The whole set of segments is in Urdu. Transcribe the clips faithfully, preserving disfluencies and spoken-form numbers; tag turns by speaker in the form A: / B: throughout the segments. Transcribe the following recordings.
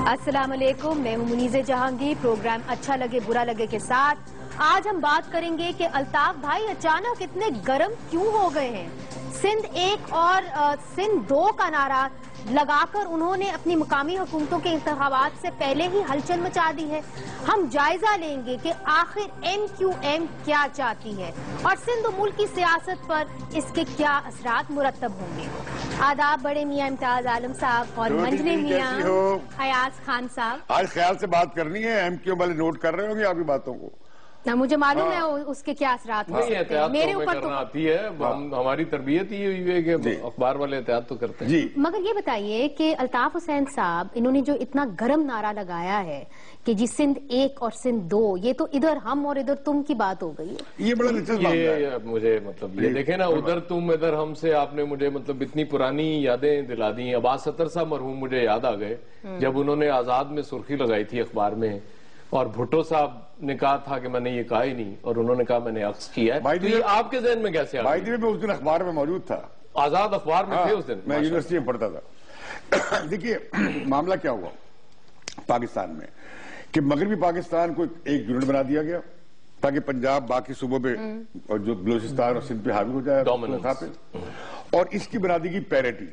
A: अस्सलाम वालेकुम, मैं हूं मुनीज़े जहांगीर। प्रोग्राम अच्छा लगे बुरा लगे के साथ आज हम बात करेंगे कि अल्ताफ भाई अचानक इतने गर्म क्यों हो गए हैं। सिंध एक और आ, सिंध दो का नारा लगाकर उन्होंने अपनी मुकामी हुकूमतों के इंतखाबात से पहले ही हलचल मचा दी है। हम जायजा लेंगे कि आखिर एम क्यू एम क्या चाहती है और सिंध मुल्क की सियासत पर इसके क्या असरात मुरतब होंगे। आदाब बड़े मियाँ इम्तियाज आलम साहब और मंजले मियाँ हयाज खान साहब।
B: आज ख्याल से बात करनी है, एम क्यू एम वाले नोट कर रहे होंगे आपकी बातों को
A: ना, मुझे मालूम है उसके क्या असरात हो सकते हैं। मेरे ऊपर तो
C: आती है, हम हमारी तरबियत ही हुई है कि अखबार वाले एहतियात तो करते हैं जी।
A: मगर ये बताइए कि अल्ताफ हुसैन साहब इन्होंने जो इतना गर्म नारा लगाया है कि जी सिंध एक और सिंध दो, ये तो इधर हम और इधर तुम की बात हो गई है।
B: ये बड़ा दिलचस्प बात है।
C: मुझे मतलब ये देखे ना, उधर तुम इधर हमसे आपने मुझे मतलब इतनी पुरानी यादें दिला दी। अब्बास सत्तर साहब मरहूम मुझे याद आ गए जब उन्होंने आजाद में सुर्खी लगाई थी अखबार में और भुट्टो साहब ने कहा था कि मैंने ये कहा ही नहीं और उन्होंने कहा मैंने अक्स किया है। तो ये आपके ज़हन में कैसे आ गया?
B: भाई जी, मैं उस दिन अखबार में मौजूद था,
C: आजाद अखबार में थे उस दिन।
B: मैं यूनिवर्सिटी में पढ़ता था। देखिए मामला क्या हुआ पाकिस्तान में कि मगरबी पाकिस्तान को एक यूनिट बना दिया गया ताकि पंजाब बाकी सूबों पे और जो बलूचिस्तान और सिंध पे हावी हो जाए पे, और इसकी बना दी गई पैरिटी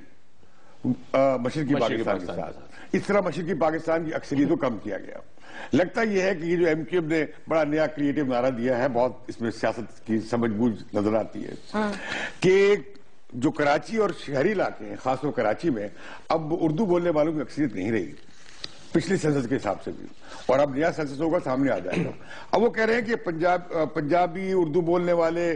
B: मशरकी पाकिस्तान के साथ। इस तरह मशरकी पाकिस्तान की अक्सरियत को कम किया गया। लगता यह है कि ये जो एमक्यूएम ने बड़ा नया क्रिएटिव नारा दिया है, बहुत इसमें सियासत की समझबूझ नजर आती है हाँ। कि जो कराची और शहरी इलाके हैं, खासतौर कराची में अब उर्दू बोलने वालों की अक्सरियत नहीं रही पिछले सेंसस के हिसाब से भी, और अब नया सेंसस होगा सामने आ जाएगा। अब वो कह रहे हैं कि पंजाब पंजाबी उर्दू बोलने वाले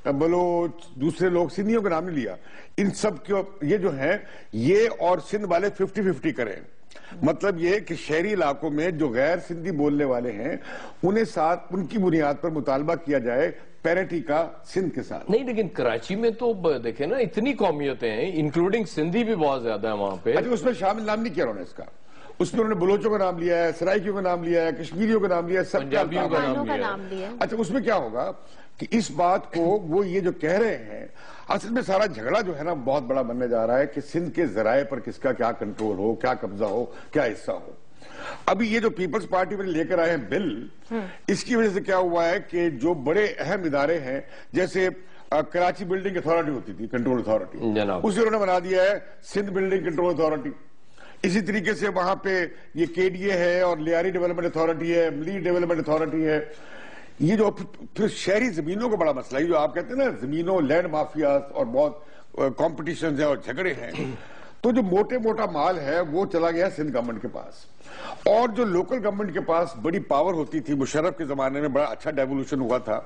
B: बलोच दूसरे लोग, सिंधियों का नाम नहीं लिया, इन सब के ये जो है ये और सिंध वाले फिफ्टी फिफ्टी करें। मतलब ये कि शहरी इलाकों में जो गैर सिंधी बोलने वाले हैं उन्हें साथ उनकी बुनियाद पर मुतालबा किया जाए पैरिटी का सिंध के साथ।
C: नहीं, लेकिन कराची में तो देखे ना इतनी कौमियतें हैं, इंक्लूडिंग सिंधी भी बहुत ज्यादा है वहां पे।
B: अच्छा, उसमें शामिल नाम नहीं किया उन्होंने इसका, उसमें उन्होंने बलोचों का नाम लिया है, सराइकियों का नाम लिया है, कश्मीरियों का नाम लिया है, सबका
A: नाम लिया है।
B: अच्छा, उसमें क्या होगा कि इस बात को वो ये जो कह रहे हैं, असल में सारा झगड़ा जो है ना बहुत बड़ा बनने जा रहा है कि सिंध के जराए पर किसका क्या कंट्रोल हो, क्या कब्जा हो, क्या हिस्सा हो। अभी ये जो पीपल्स पार्टी में लेकर आए हैं बिल, इसकी वजह से क्या हुआ है कि जो बड़े अहम इदारे हैं, जैसे आ, कराची बिल्डिंग अथॉरिटी होती थी, कंट्रोल अथॉरिटी, उसे उन्होंने बना दिया है सिंध बिल्डिंग कंट्रोल अथॉरिटी। इसी तरीके से वहां पे ये केडीए है और लियारी डेवलपमेंट अथॉरिटी है, मली डेवलपमेंट अथॉरिटी है। ये जो फिर शहरी जमीनों का बड़ा मसला है, जो आप कहते हैं ना जमीनों लैंड माफिया और बहुत कॉम्पिटिशन है और झगड़े हैं, तो जो मोटे मोटा माल है वो चला गया सिंध गवर्नमेंट के पास, और जो लोकल गवर्नमेंट के पास बड़ी पावर होती थी, मुशर्रफ के जमाने में बड़ा अच्छा डेवोल्यूशन हुआ था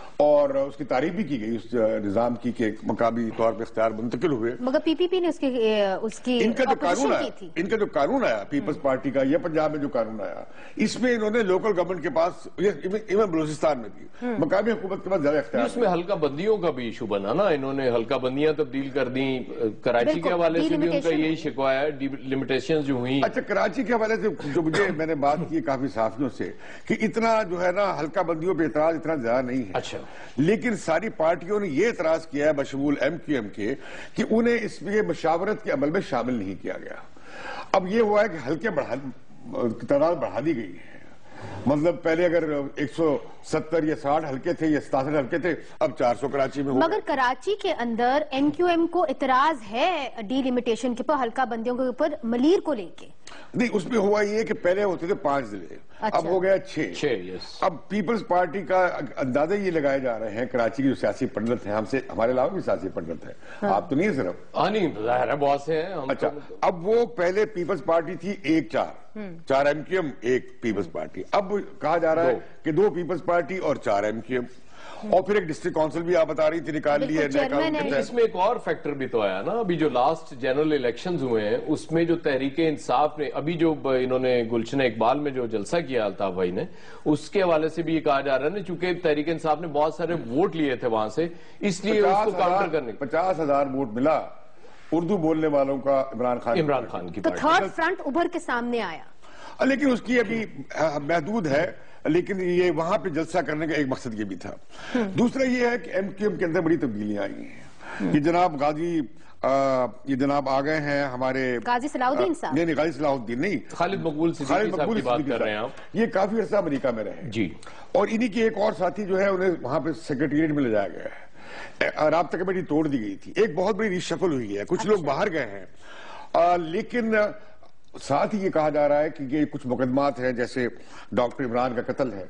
B: और उसकी तारीफ भी की गई उस निजाम की कि मकामी तौर पर इख्तियार मुंतकिल हुए।
A: मगर पीपीपी ने उसकी उसकी
B: इनका जो कानून आया इनका जो कानून आया पीपल्स पार्टी का या पंजाब में जो कानून आया, इसमें इन्होंने लोकल गवर्नमेंट के पास, इवन बलूचिस्तान में भी मकामी हुकूमत के पास ज्यादा इख्तियार।
C: इसमें हल्का बंदियों का भी इशू बना ना, इन्होंने हल्का बंदियां तब्दील कर दी। कराची के हवाले से भी उनका यही शिकवा है, लिमिटेशन जो हुई।
B: अच्छा, कराची के हवाले से जो मुझे मैंने बात की काफी साथियों से कि इतना जो है ना हल्का बंदियों पे इतराज इतना ज्यादा नहीं है।
C: अच्छा,
B: लेकिन सारी पार्टियों ने यह एतराज किया है बशमूल एम क्यू एम के कि उन्हें इसमें मशावरत के अमल में शामिल नहीं किया गया। अब यह हुआ है कि हल्के बढ़ा तादाद बढ़ा दी गई है। मतलब पहले अगर एक सौ सत्तर या साठ हल्के थे या सतासठ हल्के थे, अब चार सौ कराची में हो।
A: मगर कराची के अंदर एम क्यू एम को इतराज है डीलिमिटेशन के ऊपर, हल्का बंदियों के ऊपर मलीर को लेके।
B: नहीं, उसमें हुआ ये कि पहले होते थे पांच जिले, अच्छा। अब हो गया छह
C: छह यस।
B: अब पीपल्स पार्टी का अंदाजे ये लगाए जा रहे हैं, कराची की जो सियासी पंडित है, हमसे हमारे अलावा भी सियासी पंडित है, हाँ। आप तो नहीं है सिर्फ,
C: हाँ नहीं जाहिर है बहुत से हैं।
B: अच्छा, अब वो पहले पीपल्स पार्टी थी एक चार चार एमक्यूएम एक पीपल्स पार्टी, अब कहा जा रहा है कि दो पीपल्स पार्टी और चार एमक्यूएम, और फिर एक डिस्ट्रिक्ट काउंसिल भी आप बता रही थी निकाल ली है।
C: इसमें एक और फैक्टर भी तो आया ना, अभी जो लास्ट जनरल इलेक्शंस हुए हैं उसमें जो तहरीक इंसाफ ने, अभी जो इन्होंने गुलशन इकबाल में जो जलसा किया अल्ताफ भाई ने, उसके हवाले से भी ये कहा जा रहा है ना, चूंकि तहरीक इंसाफ ने बहुत सारे वोट लिए थे वहां से, इसलिए उसको काउंटर करने
B: पचास हजार वोट मिला उर्दू बोलने वालों का इमरान खान
C: इमरान खान की।
A: तो थर्ड फ्रंट उभर के सामने आया,
B: लेकिन उसकी अभी महदूद है, लेकिन ये वहां पे जलसा करने का एक मकसद ये भी था। दूसरा ये है कि एमक्यूएम के अंदर बड़ी तब्दीलियां आई हैं कि जनाब गाजी یہ جناب آ گئے ہیں ہمارے
A: غازی صلاح الدین صاحب،
B: نہیں نہیں غازی صلاح الدین نہیں،
C: خالد مقبول صدیقی صاحب کی بات کر رہے ہیں آپ.
B: یہ کافی عرصہ امریکہ میں رہے
C: جی،
B: اور انہی کے ایک اور ساتھی جو ہے انہیں وہاں پہ سیکریٹریٹ میں لے جایا گیا ہے، رابطہ کمیٹی توڑ دی گئی تھی، ایک بہت بڑی ریشفل ہوئی ہے، کچھ لوگ باہر گئے ہیں، لیکن ساتھ ہی یہ کہا جا رہا ہے کہ یہ کچھ مقدمات ہیں جیسے ڈاکٹر عمران کا قتل ہے،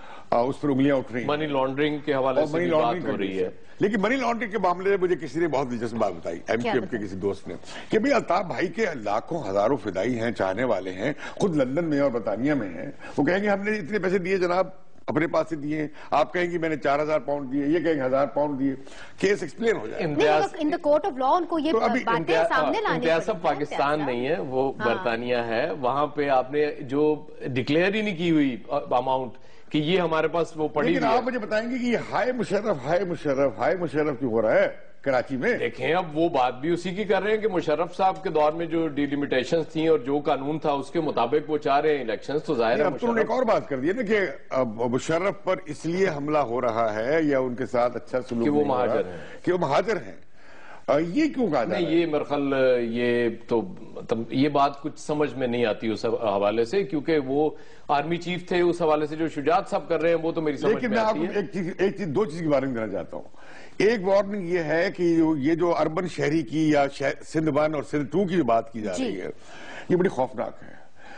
B: اس پر انگلیاں اٹھ رہی ہیں،
C: منی لانڈرنگ کے حوالے سے بھی بات ہو رہی ہے.
B: لیکن منی لانڈرنگ کے معاملے میں مجھے کسی نے بہت دلچسپ بات بتائی، ایم کیو ایم کے کسی دوست نے، کہ بھئی الطاف بھائی کے لاکھوں ہزاروں فدائی ہیں، چاہنے والے ہیں، خود لندن میں اور برطانیہ میں ہیں، وہ کہیں گے ہم نے اتنے پیسے دیے جناب، اپنے پاس سے دیے، آپ کہیں گے میں نے چار ہزار پاؤنڈ دیے، یہ کہیں گے ہزار پاؤنڈ دیے، کیس ایکسپلین ہو جائے.
A: ان دا کورٹ آف لا ان کو یہ باتیں سامنے لانے
C: امتیاز صاحب پاکستان نہیں ہے، وہ برطانیہ ہے، وہاں پہ آپ نے جو ڈکلیئر ہی نہیں کی ہوئی اماؤنٹ کہ یہ ہمارے پاس وہ پڑی ہوئی ہے.
B: لیکن آپ مجھے بتائیں گے کہ یہ ہائے مشرف ہائے مشرف ہائے مشرف کیوں ہو رہا ہے کراچی میں؟
C: دیکھیں اب وہ بات بھی اسی کی کر رہے ہیں کہ مشرف صاحب کے دور میں جو ڈیلیمیٹیشنز تھیں اور جو قانون تھا اس کے مطابق وہ چاہ رہے ہیں الیکشنز، تو ظاہر ہے
B: اب تو انہوں نے ایک اور بات کر دی ہے نا کہ مشرف پر اس لیے حملہ ہو رہا ہے یا ان کے ساتھ اچھا سلوک
C: کہ وہ مہاجر ہیں،
B: کہ وہ مہاجر ہیں، یہ کیوں کہا جا رہا ہے؟
C: نہیں، یہ میرے خیال یہ تو یہ بات کچھ سمجھ میں نہیں آتی اس حوالے سے، کیونکہ وہ آرمی چیف تھے، اس حوالے سے جو شجاعت صاحب کر رہے ہیں وہ تو میری سمجھ میں آتی ہے.
B: لیکن میں آپ کو ایک چیز دو چیز کے بارے میں کہنا چاہتا ہوں. ایک وارننگ یہ ہے کہ یہ جو اربن شہری کی یا سندھ ون اور سندھ ٹو کی جو بات کی جا رہی ہے یہ بڑی خوفناک ہے.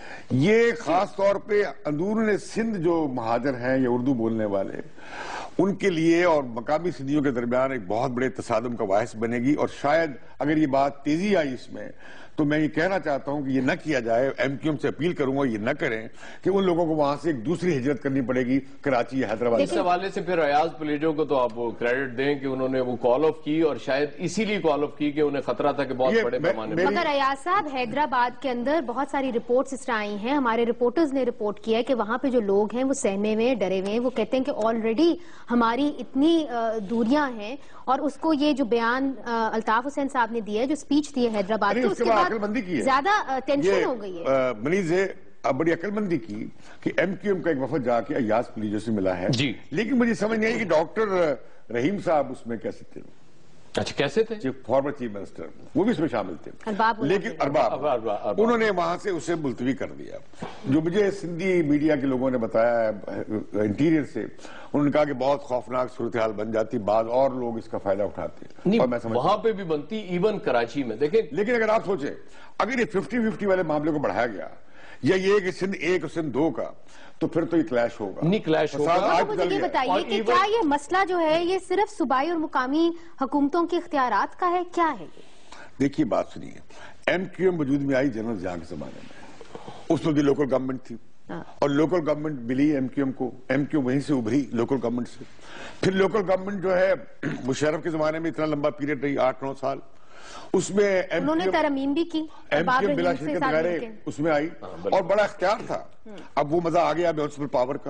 B: یہ خاص طور پہ اندرون سندھ جو مہاجر ہیں یا اردو بولنے والے ان کے لیے اور مقامی سندھیوں کے درمیان ایک بہت بڑے تصادم کا باعث بنے گی، اور شاید اگر یہ بات تیزی آئی اس میں تو میں یہ کہنا چاہتا ہوں کہ یہ نہ کیا جائے. ایم کیو ایم سے اپیل کروں گا یہ نہ کریں کہ ان لوگوں کو وہاں سے ایک دوسری ہجرت کرنی پڑے گی کراچی یا حیدرآباد.
C: اس حوالے سے پھر ریاض پلیجو کو تو آپ کریڈٹ دیں کہ انہوں نے وہ کال آف کی، اور شاید اسی لیے کال آف کی کہ انہیں خطرہ تھا کہ بہت بڑے پیمانے پر.
A: مگر ریاض صاحب حیدرآباد کے اندر بہت ساری رپورٹس اس طرح آئی ہیں، ہمارے رپورٹرز نے رپورٹ کیا ہے کہ وہاں پہ جو لوگ ہیں وہ سہمے ہوئے ڈرے ہوئے ہیں، وہ کہتے ہیں کہ آلریڈی ہماری اتنی دوریاں ہیں، اور اس کو یہ جو بیان الطاف حسین صاحب نے دیا ہے، جو سپیچ دی ہے حیدرآباد کی، اس کے بعد زیادہ ٹینشن ہو گئی ہے.
B: منیز بڑی عقل مندی کی کہ ایم کیو ایم کا ایک وفد جا کے ایاز پلیجو سے ملا ہے، لیکن مجھے سمجھ نہیں آئی کہ ڈاکٹر رحیم صاحب اس میں کیسے تھے.
C: اچھا کیسے تھے؟
B: فارمر چیف منسٹر وہ بھی اس میں شامل تھے، لیکن ارباب انہوں نے وہاں سے اسے ملتوی کر دیا. جو مجھے سندھی میڈیا کے لوگوں نے بتایا انٹیریئر سے، انہوں نے کہا کہ بہت خوفناک صورتحال بن جاتی، بعض اور لوگ اس کا فائدہ اٹھاتے ہیں.
C: وہاں پہ بھی بنتی، ایون کراچی میں دیکھیں.
B: لیکن اگر آپ سوچیں اگر یہ ففٹی ففٹی والے معاملے کو بڑھایا گیا یا یہ کہ سندھ ایک اور سندھ دو کا، تو پھر تو یہ کلیش ہوگا.
C: نہیں کلیش ہوگا.
A: مجھے یہ بتائیے کہ کیا یہ مسئلہ جو ہے یہ صرف صوبائی اور مقامی حکومتوں کے اختیارات کا ہے، کیا ہے یہ؟
B: دیکھیے بات سنیے، ایم کیو ایم وجود میں آئی جنرل ضیاء کے زمانے میں، اس وقت لوکل گورنمنٹ تھی اور لوکل گورنمنٹ ملی ایم کیو ایم کو، ایم کیو وہیں سے ابھری لوکل گورنمنٹ سے. پھر لوکل گورنمنٹ جو ہے مشرف کے زمانے میں اتنا لمبا پیریڈ رہی، آٹھ نو سال، اس میں
A: انہوں نے ترمیم بھی کی،
B: ایم کیو ایم بلا شرکت غیر اس میں آئی اور بڑا اختیار تھا. اب وہ مزہ آ گیا میونسپل پاور کا.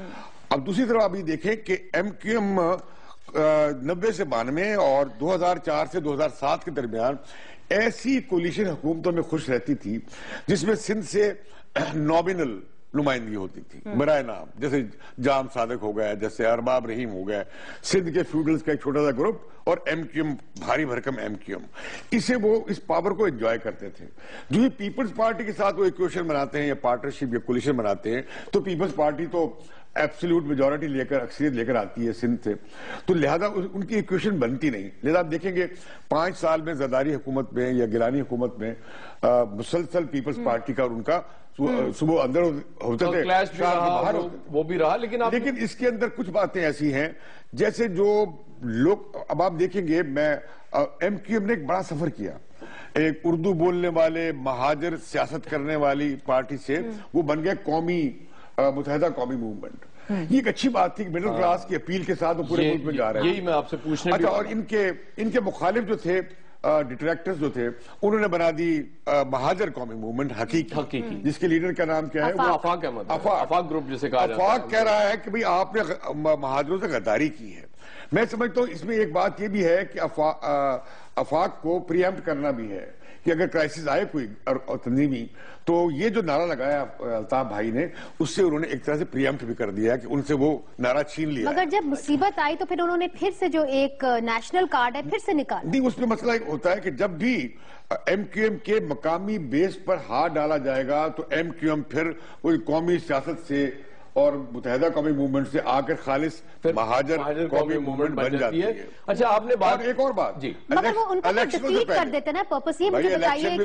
B: اب دوسری طرف ابھی دیکھیں کہ ایم کیو ایم نبے سے بانوے اور دو ہزار چار سے دو ہزار سات کے درمیان ایسی کولیشن حکومتوں میں خوش رہتی تھی جس میں سندھ سے نامنل نمائندگی ہوتی تھی برائے نام، جیسے جام صادق ہو گیا، جیسے ارباب رحیم ہو گیا، سندھ کے فیوڈلز کا ایک چھوٹا سا گروپ اور ایم کیو ایم بھاری بھرکم ایم کیو ایم. اسے وہ اس پاور کو انجوائے کرتے تھے. جو ہی پیپلز پارٹی کے ساتھ وہ ایکویشن بناتے ہیں یا پارٹنرشپ یا کولیشن بناتے ہیں تو پیپلز پارٹی تو ایبسلیوٹ میجورٹی لے کر اکثریت لے کر آتی ہے سندھ سے، تو لہذا ان کی ایکویشن بنتی نہیں. لہذا آپ دیکھیں گے پانچ سال میں زرداری حکومت میں یا گیلانی حکومت میں مسلسل پیپلز پارٹی کا اور ان کا صبح اندر ہوتے تھے، باہر
C: وہ بھی رہا. لیکن
B: لیکن اس کے اندر کچھ باتیں ایسی ہیں جیسے جو لوگ اب آپ دیکھیں گے، میں ایم کیو ایم نے ایک بڑا سفر کیا، ایک اردو بولنے والے مہاجر سیاست کرنے والی پارٹی سے وہ بن گیا قومی متحدہ قومی موومنٹ. یہ ایک اچھی بات تھی کہ مڈل کلاس کی اپیل کے ساتھ وہ پورے ملک میں جا رہے ہیں.
C: یہی میں آپ سے پوچھنے
B: اچھا، اور ان کے ان کے مخالف جو تھے ڈیٹریکٹرز جو تھے انہوں نے بنا دی مہاجر قومی موومنٹ حقیقی، جس کے لیڈر کا نام کیا ہے؟
C: آفاق احمد. آفاق گروپ جسے کہا جاتا ہے.
B: آفاق کہہ رہا ہے کہ بھئی آپ نے مہاجروں سے غداری کی ہے. میں سمجھتا ہوں اس میں ایک بات یہ بھی ہے کہ آفاق کو پری ایمپٹ کرنا بھی ہے کہ اگر کرائسس آئے کوئی اور تنظیمی تو یہ جو نعرہ لگایا الطاف بھائی نے اس سے انہوں نے ایک طرح سے پریمپٹ بھی کر دیا کہ ان سے وہ نعرہ چھین لیا.
A: مگر جب مصیبت آئی تو پھر انہوں نے پھر سے جو ایک نیشنل کارڈ ہے پھر سے نکالا.
B: نہیں, اس میں مسئلہ ہوتا ہے کہ جب بھی ایم کیو ایم کے مقامی بیس پر ہاتھ ڈالا جائے گا تو ایم کیو ایم پھر کوئی قومی سیاست سے اور متحدہ قومی موومنٹ سے آ کر خالص مہاجر قومی موومنٹ بن جاتی ہے.
C: اچھا آپ نے بات
B: ایک اور بات
C: جی
A: مگر وہ ان کو ڈیفیٹ کر دیتے نا پرپس. یہ مجھے بتائیے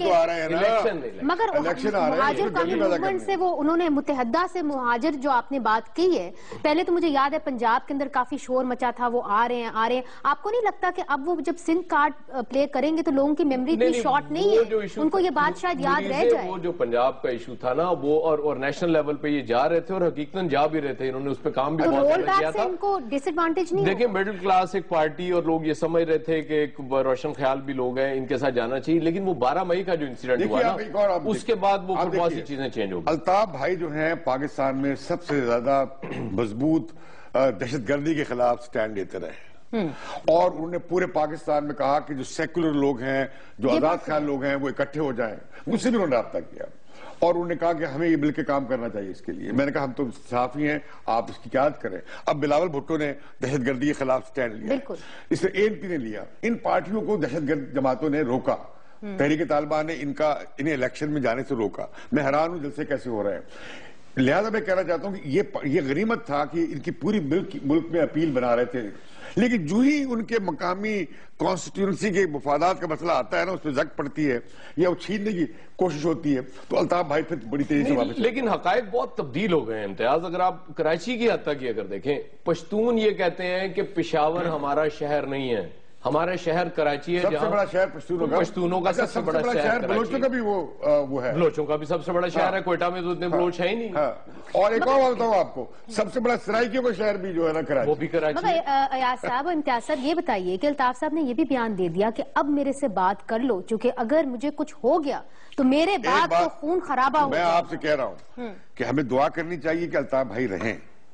A: کہ مگر مہاجر قومی موومنٹ سے وہ انہوں نے متحدہ سے مہاجر جو آپ نے بات کی ہے, پہلے تو مجھے یاد ہے پنجاب کے اندر کافی شور مچا تھا, وہ آ رہے ہیں آ رہے ہیں. آپ کو نہیں لگتا کہ اب وہ جب سندھ کارڈ پلے کریں گے تو لوگوں کی میموری اتنی شارٹ نہیں ہے, ان کو یہ بات شاید یاد رہ جائے؟
C: وہ جو پنجاب کا ایشو تھا نا وہ اور نیشنل لیول پہ یہ جا رہے تھے اور حقیقت جا بھی رہے تھے, انہوں نے اس پہ کام بھی بہت زیادہ کیا تھا.
A: ان کو ڈس ایڈوانٹیج نہیں.
C: دیکھیں مڈل کلاس ایک پارٹی اور لوگ یہ سمجھ رہے تھے کہ ایک روشن خیال بھی لوگ ہیں, ان کے ساتھ جانا چاہیے, لیکن وہ بارہ مئی کا جو انسیڈنٹ ہوا نا اس کے بعد وہ بہت سی چیزیں چینج ہو گئی.
B: الطاف بھائی جو ہیں پاکستان میں سب سے زیادہ مضبوط دہشت گردی کے خلاف سٹینڈ لیتے رہے اور انہوں نے پورے پاکستان میں کہا کہ جو سیکولر لوگ ہیں, جو آزاد خیال لوگ ہیں, وہ اکٹھے ہو جائیں. مجھ سے بھی انہوں نے رابطہ کیا اور انہوں نے کہا کہ ہمیں یہ مل کے کام کرنا چاہیے اس کے لیے. میں نے کہا ہم تو صحافی ہیں, آپ اس کی قیادت کریں. اب بلاول بھٹو نے دہشت گردی کے خلاف سٹینڈ لیا, اس نے اے این پی نے لیا. ان پارٹیوں کو دہشت گرد جماعتوں نے روکا, تحریک طالبان نے ان کا انہیں الیکشن میں جانے سے روکا. میں حیران ہوں جلسے کیسے ہو رہے ہیں. لہذا میں کہنا چاہتا ہوں کہ یہ یہ غنیمت تھا کہ ان کی پوری ملک میں اپیل بنا رہے تھے, لیکن جو ہی ان کے مقامی کانسٹیٹیونسی کے مفادات کا مسئلہ آتا ہے نا, اس پہ زک پڑتی ہے یا وہ چھیننے کی کوشش ہوتی ہے تو الطاف بھائی پھر بڑی تیزی سے واپس.
C: لیکن حقائق بہت تبدیل ہو گئے ہیں امتیاز. اگر آپ کراچی کی حد تک اگر دیکھیں, پشتون یہ کہتے ہیں کہ پشاور ہمارا شہر نہیں ہے, ہمارا شہر کراچی ہے.
B: سب سے بڑا شہر پشتونوں کا
C: پشتونوں کا سب سے بڑا شہر
B: بلوچوں کا بھی وہ ہے,
C: بلوچوں کا بھی سب سے بڑا شہر ہے. کوئٹہ میں تو اتنے بلوچ ہیں ہی نہیں.
B: اور ایک اور بتاؤں آپ کو, سب سے بڑا سرائکیوں کا شہر بھی جو ہے نا کراچی,
C: وہ بھی کراچی.
A: ایاز صاحب اور امتیاز صاحب یہ بتائیے کہ الطاف صاحب نے یہ بھی بیان دے دیا کہ اب میرے سے بات کر لو, چونکہ اگر مجھے کچھ ہو گیا تو میرے بعد تو خون خرابہ ہو.
B: میں آپ سے کہہ رہا ہوں کہ ہمیں دعا کرنی چاہیے کہ الطاف بھائی رہیں,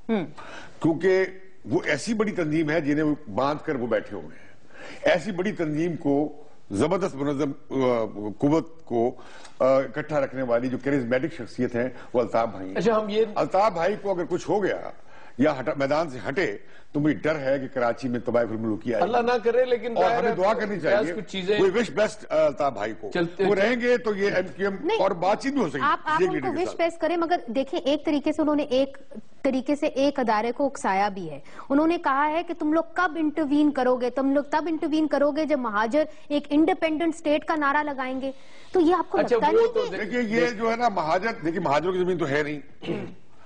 B: کیونکہ وہ ایسی بڑی تنظیم ہے جنہیں باندھ کر وہ بیٹھے ہوئے ہیں. ایسی بڑی تنظیم کو, زبردست منظم قوت کو اکٹھا رکھنے والی جو کیریزمیٹک شخصیت ہیں وہ الطاف بھائی ہیں.
C: اچھا ہم یہ
B: الطاف بھائی کو اگر کچھ ہو گیا یا میدان سے ہٹے تو مجھے ڈر ہے کہ کراچی میں تباہی الملوکی آئے,
C: اللہ نہ کرے, لیکن
B: اور ہمیں دعا کرنی چاہیے. وی وش بیسٹ الطاف بھائی کو, وہ رہیں گے تو یہ ایم کیو ایم اور بات چیت بھی ہو سکتی ہے.
A: آپ ان کو وش بیسٹ کریں, مگر دیکھیں ایک طریقے سے انہوں نے ایک طریقے سے ایک ادارے کو اکسایا بھی ہے. انہوں نے کہا ہے کہ تم لوگ کب انٹروین کرو گے, تم لوگ تب انٹروین کرو گے جب مہاجر ایک انڈیپینڈنٹ اسٹیٹ کا نعرہ لگائیں گے. تو یہ آپ کو لگتا نہیں؟
B: دیکھیے یہ جو ہے نا مہاجر, دیکھیے مہاجروں کی زمین تو ہے نہیں.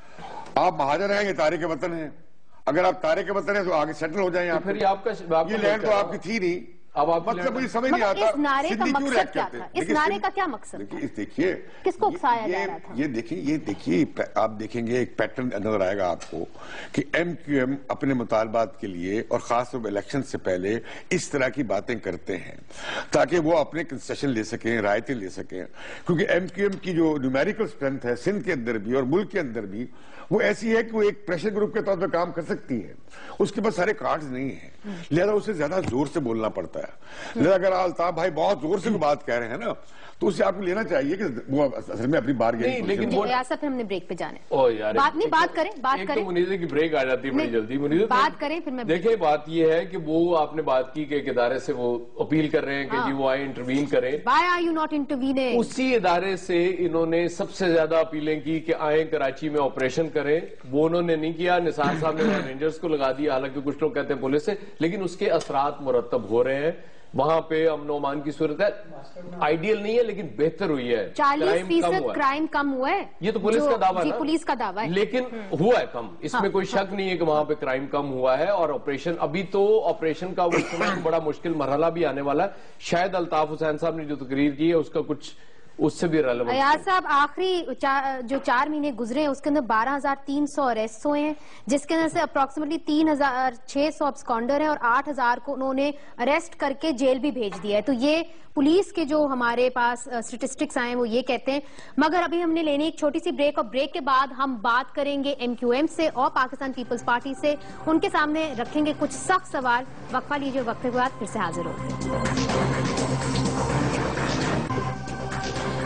B: آپ مہاجر ہیں, یہ تارک وطن ہیں. اگر آپ تارک وطن ہیں تو آگے سیٹل ہو جائیں. یہ لینڈ تو آپ کی تھی نہیں. اب آپ مطلب مجھے سمجھ نہیں آتا
A: اس نعرے کا مقصد کیا تھا, اس نعرے کا کیا مقصد؟
B: دیکھیے
A: کس کو اکسایا جا رہا تھا؟
B: یہ دیکھیں یہ دیکھیے آپ دیکھیں گے ایک پیٹرن نظر آئے گا آپ کو کہ ایم کیو ایم اپنے مطالبات کے لیے اور خاص طور پر الیکشن سے پہلے اس طرح کی باتیں کرتے ہیں تاکہ وہ اپنے کنسیشن لے سکیں, رعایتیں لے سکیں. کیونکہ ایم کیو ایم کی جو نیومیریکل اسٹرینتھ ہے سندھ کے اندر بھی اور ملک کے اندر بھی وہ ایسی ہے کہ وہ ایک پریشر گروپ کے طور پہ کام کر سکتی ہے. اس کے پاس سارے کارڈز نہیں ہیں, لہذا اسے زیادہ زور سے بولنا پڑتا ہے. لہذا اگر الطاف بھائی بہت زور سے بات کہہ رہے ہیں نا تو اسے آپ کو لینا چاہیے کہ وہ اصل میں اپنی بار گئی.
C: لیکن
A: ریاست ہم نے بریک پہ جانا ہے. بات نہیں, بات کریں بات کریں.
C: منیزے کی بریک آ جاتی ہے بڑی جلدی. منیزے
A: بات کریں پھر میں.
C: دیکھیں بات یہ ہے کہ وہ آپ نے بات کی کہ ایک ادارے سے وہ اپیل کر رہے ہیں کہ جی وہ آئے انٹروین کریں.
A: Why are you not intervening?
C: اسی ادارے سے انہوں نے سب سے زیادہ اپیلیں کی کہ آئیں کراچی میں آپریشن کریں. وہ انہوں نے نہیں کیا. نثار صاحب نے رینجرز کو لگا دیا, حالانکہ کچھ لوگ کہتے ہیں پولیس سے, لیکن اس کے اثرات مرتب ہو رہے ہیں. وہاں پہ امن و امان کی صورت ہے آئیڈیل نہیں ہے لیکن بہتر ہوئی ہے.
A: چالیس فیصد کرائم کم ہوا ہے.
C: یہ تو پولیس کا دعویٰ ہے,
A: پولیس کا دعویٰ ہے,
C: لیکن ہوا ہے کم. اس میں کوئی شک نہیں ہے کہ وہاں پہ کرائم کم ہوا ہے. اور آپریشن ابھی تو آپریشن کا بڑا مشکل مرحلہ بھی آنے والا ہے. شاید الطاف حسین صاحب نے جو تقریر کی ہے اس کا کچھ اس سے بھی ریلیونٹ.
A: ایاز صاحب آخری جو چار مہینے گزرے ہیں اس کے اندر بارہ ہزار تین سو اریسٹ ہوئے ہیں, جس کے اندر سے اپروکسیمیٹلی تین ہزار چھ سو ابسکانڈر ہیں اور آٹھ ہزار کو انہوں نے اریسٹ کر کے جیل بھی بھیج دیا ہے. تو یہ پولیس کے جو ہمارے پاس اسٹیٹسٹکس آئے ہیں وہ یہ کہتے ہیں. مگر ابھی ہم نے لینی ایک چھوٹی سی بریک, اور بریک کے بعد ہم بات کریں گے ایم کیو ایم سے اور پاکستان پیپلز پارٹی سے. ان کے سامنے رکھیں گے کچھ سخت سوال. وقفہ لیجیے, وقفے کے بعد پھر سے حاضر ہوتے ہیں.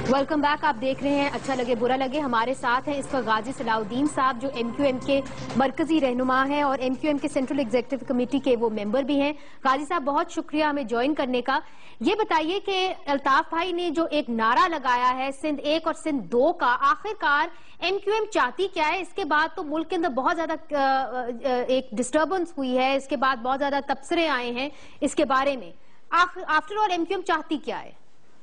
A: Welcome back. आप देख रहे हैं अच्छा लगे बुरा लगे। हमारे साथ हैं इस वक्त गाजी सलाउद्दीन साहब, जो एम क्यू एम के मरकजी रहनुमा हैं और एम क्यू एम के सेंट्रल एग्जीक्यूटिव कमेटी के वो मेंबर भी हैं। गाजी साहब, बहुत शुक्रिया हमें ज्वाइन करने का। ये बताइए कि अल्ताफ भाई ने जो एक नारा लगाया है सिंध एक और सिंध दो का, आखिरकार एम क्यू एम चाहती क्या है? इसके बाद तो मुल्क के अंदर बहुत ज्यादा एक डिस्टर्बेंस हुई है, इसके बाद बहुत ज्यादा तबसरे आए हैं इसके बारे में। After all M Q M चाहती क्या है?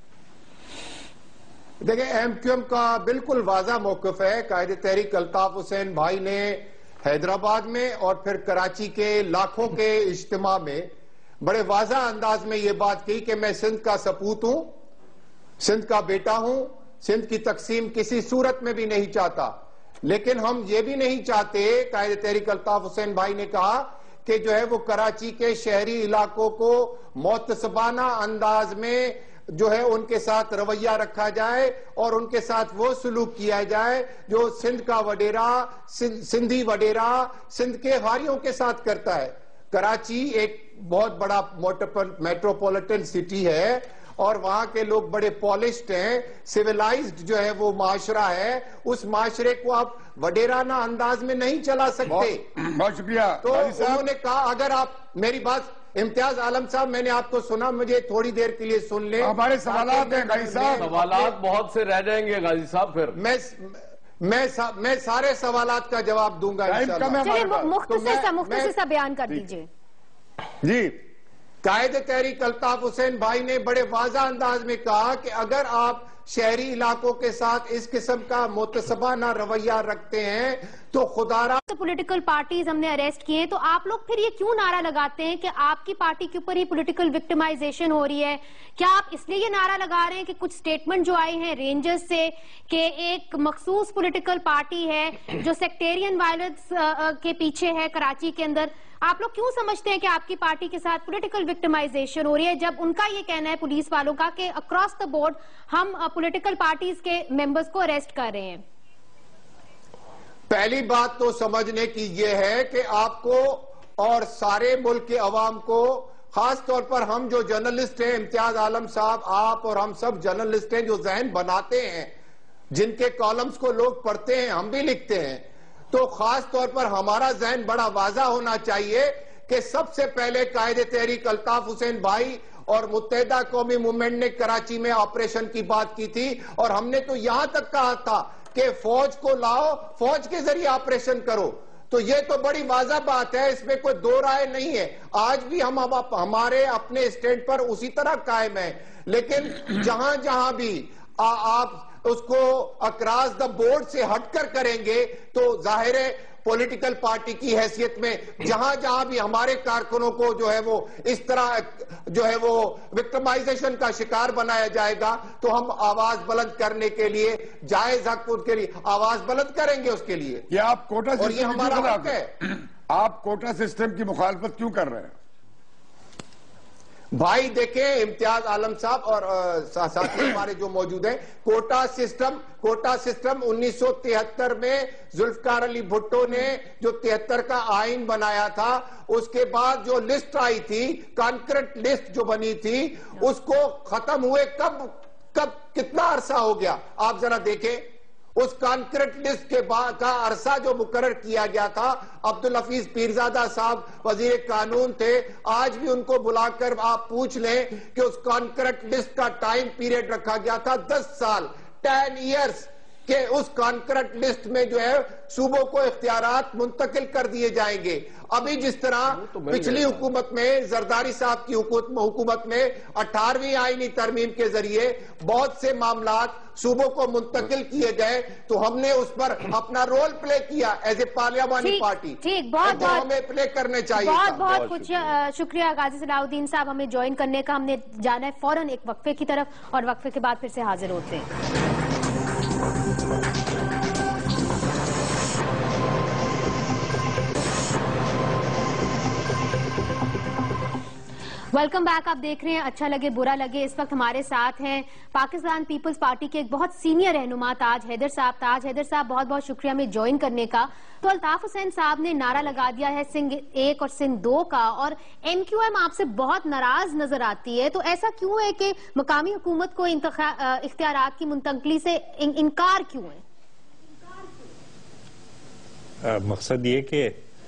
D: देखिए, एम क्यू एम का बिल्कुल वाज़ा मौक़िफ़ है। कायदे तहरीक अल्ताफ हुसैन भाई ने हैदराबाद में और फिर कराची के लाखों के इज्तिमा में बड़े वाज़ा अंदाज में ये बात की कि मैं सिंध का सपूत हूं, सिंध का बेटा हूं, सिंध की तकसीम किसी सूरत में भी नहीं चाहता। लेकिन हम ये भी नहीं चाहते, कायदे तहरीक अल्ताफ हुसैन भाई ने कहा, कि जो है वो कराची के शहरी इलाकों को मोतसबाना अंदाज में जो है उनके साथ रवैया रखा जाए और उनके साथ वो सलूक किया जाए जो सिंध का वडेरा, सिंधी वडेरा सिंध के हारियों के साथ करता है। कराची एक बहुत बड़ा मेट्रोपॉलिटन सिटी है और वहां के लोग बड़े पॉलिश्ड हैं, सिविलाइज्ड जो है वो माशरा है। उस माशरे को आप वडेराना अंदाज में नहीं चला सकते।
B: बहुत शुक्रिया।
D: तो उन्होंने कहा, अगर आप मेरी बात, इम्तियाज आलम साहब, मैंने आपको सुना, मुझे थोड़ी देर के लिए सुन ले।
B: हमारे सवालात हैं गाजी साहब,
C: सवालात बहुत से रह जाएंगे गाजी साहब। फिर
D: मैं मैं सा, मैं सारे सवालात का जवाब दूंगा इंशाअल्लाह।
A: चलिए मुख्तसर सा मुख्तसर सा बयान कर दीजिए
B: जी।
D: कायदे तहरीक अल्ताफ हुसैन भाई ने बड़े वाज़ा अंदाज में कहा कि अगर आप शहरी इलाकों के साथ इस किस्म का मुतसबाना रवैया रखते हैं तो खुदारा
A: तो पॉलिटिकल पार्टीज हमने अरेस्ट किए, तो आप लोग फिर ये क्यों नारा लगाते हैं कि आपकी पार्टी के ऊपर ही पॉलिटिकल विक्टिमाइजेशन हो रही है? क्या आप इसलिए ये नारा लगा रहे हैं कि कुछ स्टेटमेंट जो आई हैं रेंजर्स से कि एक मखसूस पॉलिटिकल पार्टी है जो सेक्टेरियन वायलेंस के पीछे है कराची के अंदर? आप लोग क्यों समझते हैं कि आपकी पार्टी के साथ पॉलिटिकल विक्टिमाइजेशन हो रही है, जब उनका ये कहना है पुलिस वालों का कि अक्रॉस द बोर्ड हम पॉलिटिकल पार्टीज के मेंबर्स को अरेस्ट कर रहे हैं?
D: पहली बात तो समझने की यह है कि आपको और सारे मुल्क के अवाम को, खास तौर पर हम जो जर्नलिस्ट हैं, इम्तियाज आलम साहब, आप और हम सब जर्नलिस्ट हैं जो जहन बनाते हैं, जिनके कॉलम्स को लोग पढ़ते हैं, हम भी लिखते हैं, तो खास तौर पर हमारा जहन बड़ा वाज़ा होना चाहिए कि सबसे पहले कायदे तहरीक अल्ताफ हुसैन भाई और मुत्तहिदा कौमी मूवमेंट ने कराची में ऑपरेशन की बात की थी और हमने तो यहां तक कहा था कि फौज को लाओ, फौज के जरिए ऑपरेशन करो। तो ये तो बड़ी वाज़ा बात है, इसमें कोई दो राय नहीं है। आज भी हम अब हमारे अपने स्टैंड पर उसी तरह कायम है। लेकिन जहां जहां भी आ, आप उसको अक्रॉस द बोर्ड से हटकर करेंगे तो जाहिर है पॉलिटिकल पार्टी की हैसियत में जहां जहां भी हमारे कारकुनों को जो है वो इस तरह जो है वो विक्टिमाइजेशन का शिकार बनाया जाएगा, तो हम आवाज बुलंद करने के लिए, जायज हक उनके लिए आवाज बुलंद करेंगे उसके लिए।
B: ये आप कोटा
D: और ये हमारा हक है।
B: आप कोटा सिस्टम की मुखालफत क्यों कर रहे हैं?
D: भाई देखें, इम्तियाज आलम साहब और साथी हमारे जो मौजूद हैं, कोटा सिस्टम कोटा सिस्टम उन्नीस सौ तिहत्तर में जुल्फकार अली भुट्टो ने जो तिहत्तर का आइन बनाया था, उसके बाद जो लिस्ट आई थी, कॉन्क्रीट लिस्ट जो बनी थी, उसको खत्म हुए कब कब कितना अरसा हो गया आप जरा देखें। उस कॉन्क्रीट लिस्ट के बाद का अरसा जो मुकर्रर किया गया था, अब्दुल हफीज पीरजादा साहब वजीर कानून थे, आज भी उनको बुलाकर आप पूछ लें कि उस कॉन्क्रीट लिस्ट का टाइम पीरियड रखा गया था दस साल, टेन इयर्स के उस कॉन्क्रीट लिस्ट में जो है सूबों को इख्तियारात मुंतकिल कर दिए जाएंगे। अभी जिस तरह तो पिछली हुकूमत में, जरदारी साहब की हुकूमत में अठारहवीं आईनी तरमीम के जरिए बहुत से मामलात सूबों को मुंतकिल किए गए, तो हमने उस पर अपना रोल प्ले किया एज ए पार्लियामानी पार्टी।
A: ठीक, बहुत
D: तो
A: बहुत
D: हमें प्ले करने चाहिए।
A: बहुत बहुत कुछ शुक्रिया गाजी सलाउद्दीन साहब हमें ज्वाइन करने का। हमने जाना है फौरन एक वक्फे की तरफ और वक्फे के बाद फिर से हाजिर होते हैं। Welcome back. आप देख रहे हैं अच्छा लगे बुरा लगे। इस वक्त हमारे साथ हैं पाकिस्तान पीपल्स पार्टी के एक बहुत सीनियर रहनुमा ताज हैदर साहब। ताज हैदर साहब, बहुत बहुत शुक्रिया हमें ज्वाइन करने का। तो अल्ताफ हुसैन साहब ने नारा लगा दिया है सिंध एक और सिंध दो का, और एम क्यू एम आपसे बहुत नाराज नजर आती है। तो ऐसा क्यों है कि मकामी हुकूमत को इख्तियारात की मुंतकली से इन, इनकार क्यों है?
E: आ, मकसद ये कि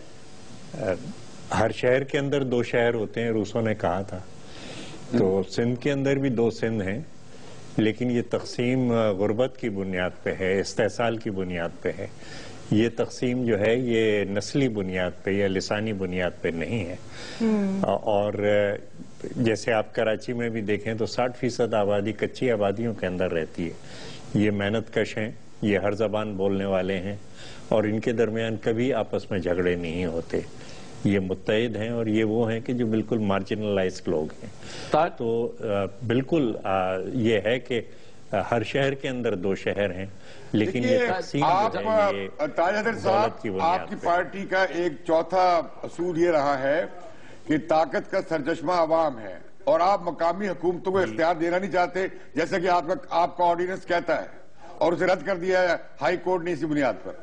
E: हर शहर के अंदर दो शहर होते हैं, रूसों ने कहा था। तो सिंध के अंदर भी दो सिंध हैं, लेकिन ये तकसीम गुर्बत की बुनियाद पे है, इस्तेसाल की बुनियाद पे है। ये तकसीम जो है ये नस्ली बुनियाद पे या लिसानी बुनियाद पे नहीं है। और जैसे आप कराची में भी देखें तो साठ फीसद आबादी कच्ची आबादियों के अंदर रहती है। ये मेहनत कश हैं, ये हर जबान बोलने वाले हैं, और इनके दरमियान कभी आपस में झगड़े नहीं होते। ये मुत्तहिद हैं, और ये वो हैं कि जो बिल्कुल मार्जिनलाइज्ड लोग हैं। तो आ, बिल्कुल आ, ये है कि हर शहर के अंदर दो शहर हैं, लेकिन ये तकसीम
B: आप,
E: ये
B: ताज हैदर साहब, आपकी पार्टी का एक चौथा असूल ये रहा है कि ताकत का सरचश्मा अवाम है, और आप मकामी हुकूमतों को इख्तियार देना नहीं चाहते, जैसा कि आपका आपका ऑर्डिनेंस कहता है, और उसे रद्द कर दिया है हाई कोर्ट ने इसी बुनियाद पर।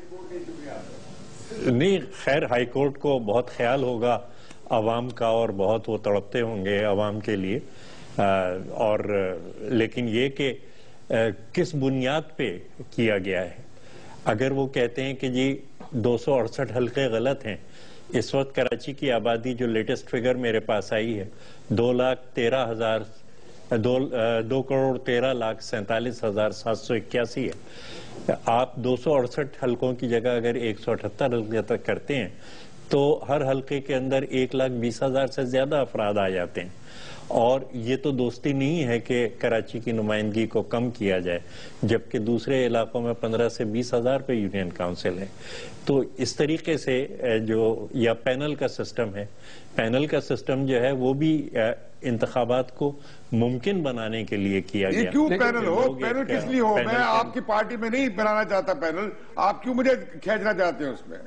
E: नहीं, खैर हाई कोर्ट को बहुत ख्याल होगा अवाम का, और बहुत वो तड़पते होंगे अवाम के लिए। आ, और लेकिन ये कि किस बुनियाद पे किया गया है। अगर वो कहते हैं कि जी दो सौ अड़सठ हल्के गलत हैं, इस वक्त कराची की आबादी जो लेटेस्ट फिगर मेरे पास आई है दो लाख तेरह हजार दो दो करोड़ तेरह लाख सैंतालीस हजार सात सौ इक्यासी है। आप दो सौ अड़सठ हल्कों की जगह अगर एक सौ अठहत्तर हल्के तक करते हैं तो हर हल्के के अंदर एक लाख बीस हजार से ज्यादा अफराद आ जाते हैं। और ये तो दोस्ती नहीं है कि कराची की नुमाइंदगी को कम किया जाए, जबकि दूसरे इलाकों में पंद्रह से बीस हजार पे यूनियन काउंसिल है। तो इस तरीके से जो या पैनल का सिस्टम है, पैनल का सिस्टम जो है वो भी इंतखाबात को मुमकिन बनाने के लिए किया
B: ये
E: गया।
B: क्यों पैनल हो? पैनल किस लिए हो? मैं आपकी पार्टी में नहीं बनाना चाहता पैनल, आप क्यों मुझे खींचना चाहते हैं उसमें?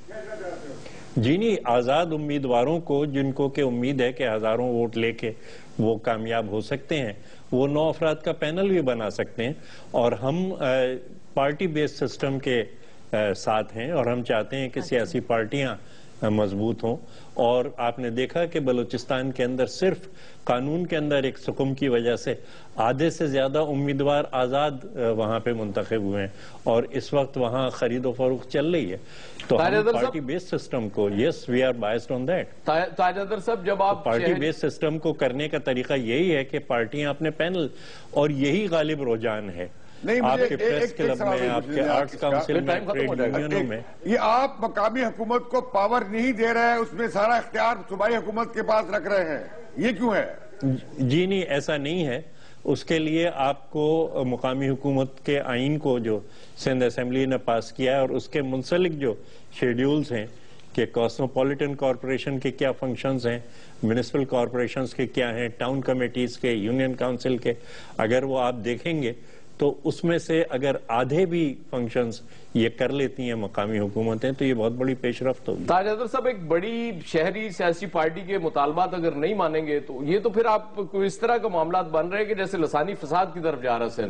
E: जी नहीं, आजाद उम्मीदवारों को जिनको के उम्मीद है कि हजारों वोट लेके वो कामयाब हो सकते हैं, वो नौ अफराद का पैनल भी बना सकते हैं। और हम आ, पार्टी बेस्ड सिस्टम के आ, साथ हैं, और हम चाहते हैं कि सियासी पार्टियां मजबूत हों। और आपने देखा कि बलूचिस्तान के अंदर सिर्फ कानून के अंदर एक सुकुम की वजह से आधे से ज्यादा उम्मीदवार आजाद वहां पे मुंतखब हुए हैं, और इस वक्त वहां खरीदो फरोख्त चल रही है। तो हम पार्टी बेस्ड सिस्टम को, yes we are biased on that.
C: Taj Haider sahab, जब आप
E: पार्टी बेस्ड सिस्टम को करने का तरीका यही है कि पार्टियां अपने पैनल, और यही गालिब रुझान है
B: नहीं,
E: आपके प्रेस क्लब में, आपके आर्ट्स काउंसिल में, ट्रेड यूनियनों में।
B: ये आप मकामी हुकूमत को पावर नहीं दे रहे हैं, उसमें सारा इख्तियार सूबाई हुकूमत के पास रख रहे हैं, ये क्यों है?
E: जी नहीं, ऐसा नहीं है। उसके लिए आपको मुकामी हुकूमत के आइन को जो सिंध असेंबली ने पास किया है, और उसके मुंसलिक जो शेड्यूल्स हैं कि कॉस्मोपॉलिटन कॉरपोरेशन के क्या फंक्शंस हैं, म्यूनिसिपल कॉरपोरेशंस के क्या हैं, टाउन कमेटीज के, यूनियन काउंसिल के, अगर वो आप देखेंगे तो उसमें से अगर आधे भी फंक्शंस ये कर लेती हैं मकामी हुकूमतें, तो ये बहुत बड़ी पेशरफ्त होगी।
C: ताज हैदर साहब, एक बड़ी शहरी सियासी पार्टी के मुतालबात अगर नहीं मानेंगे तो ये तो फिर आप कोई इस तरह का मामला बन रहे हैं कि जैसे लसानी फसाद की तरफ जा रहा है।